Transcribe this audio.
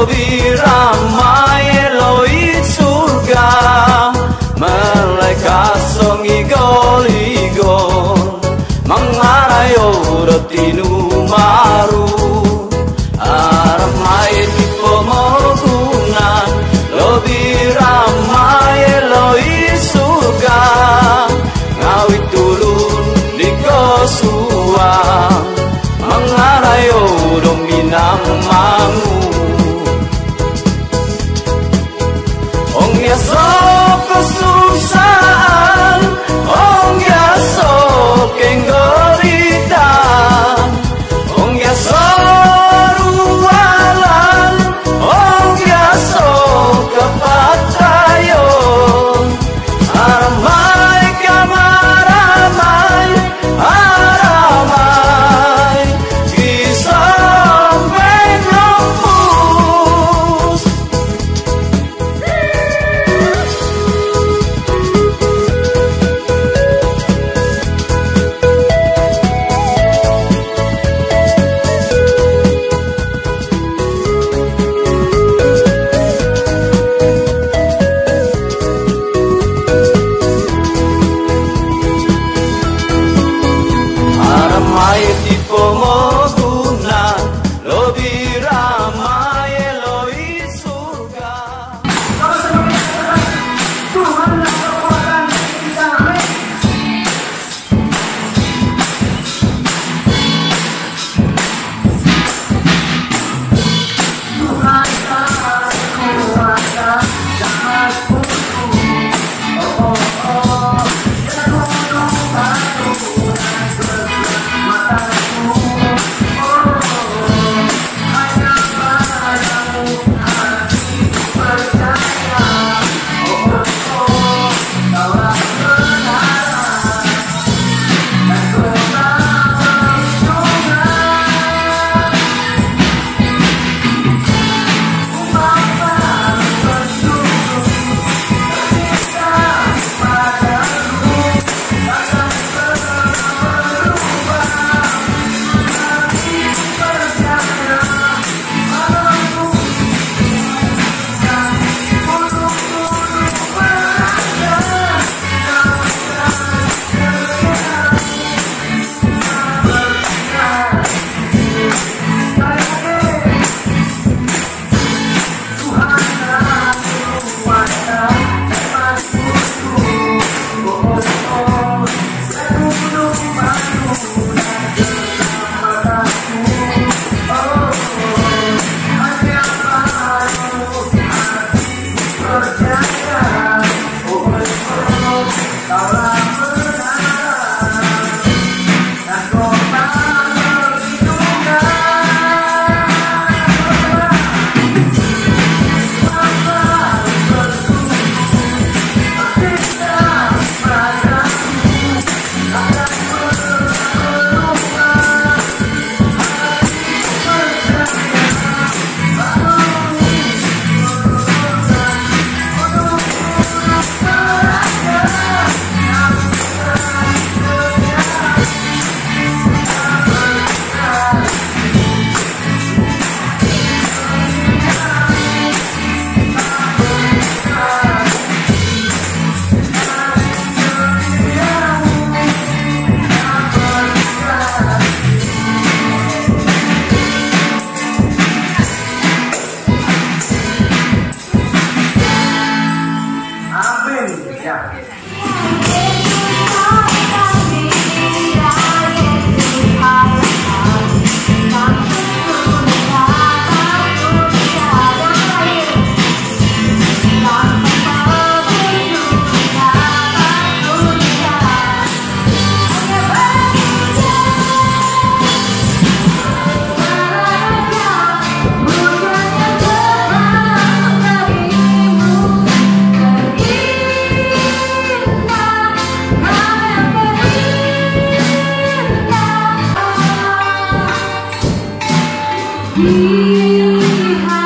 lebih ramai loit surga. Malaikat songi goligon mangarayo rotinu maru. Aramai di pemogunan lebih ramai loit surga. Ngawit turun di kosuang mangarayo dominang mangu. Ong ya sok kesusahan, ong ya sok kenggorita, ong ya sok rualan, ong ya sok kepatayon. Aramai kamaramai, aramai kisah menembus. Aramai di pemogunan lebih ramai loit surga. Tuhanlah kekuatan kita, amin. Tuhanlah kekuatan jahat musuh. Oh oh oh, ya gunung batu dan sebelah mataku. Oh, hanya padamu hati percaya. Oh oh oh, kaulah kebenaran dan kaulah perlindungan. Umat baru bersungguh ketika padamu takkan pernah berubah. Hati percaya padamu dan gunung-gunung berada dalam keadaan berkah. Tuhanlah kekuatan jahat musuh. Oh oh oh, ya gunung batu dan sebelah mataku. Oh, hanya padamu hati percaya. Oh oh oh, kaulah kebenaran dan kaulah perlindungan. Amin. Ya. Lihat